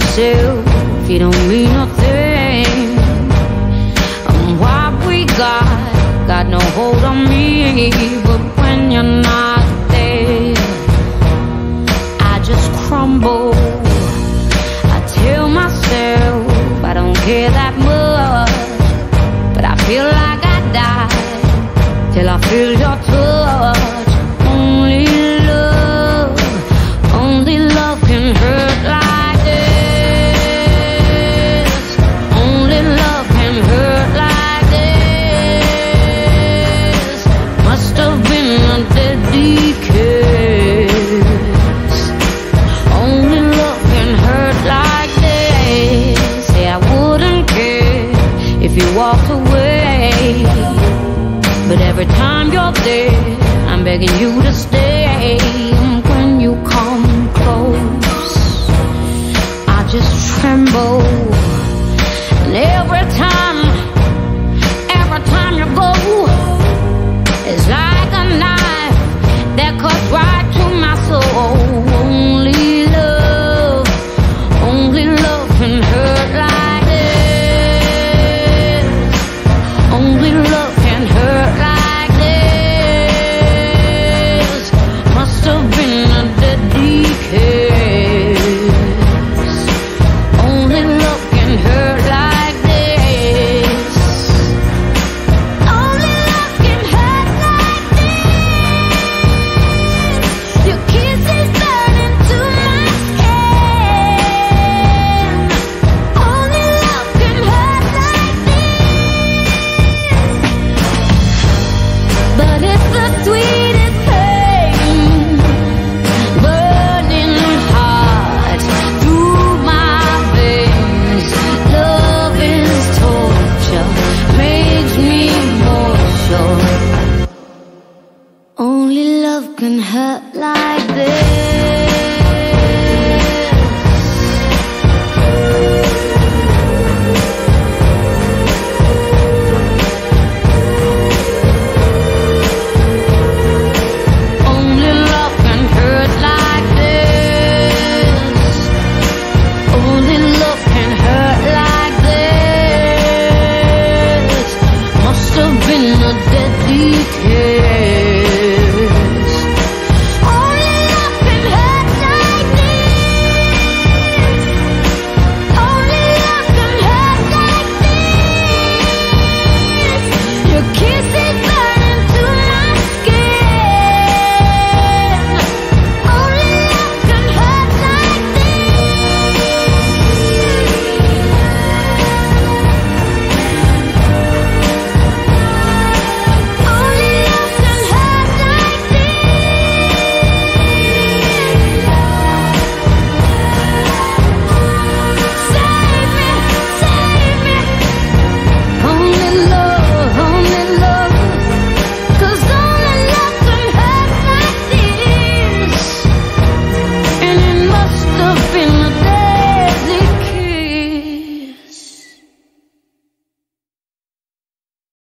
yourself, you don't mean nothing. And what we got no hold on me. But when you're not there, I just crumble. I tell myself I don't care that much, but I feel like I die till I feel your touch. Only love can hurt like this. Only love can hurt like this. Must have been a deadly kiss. Only love can hurt like this. Say I wouldn't care if you walked away, but every time you're there, I'm begging you to stay.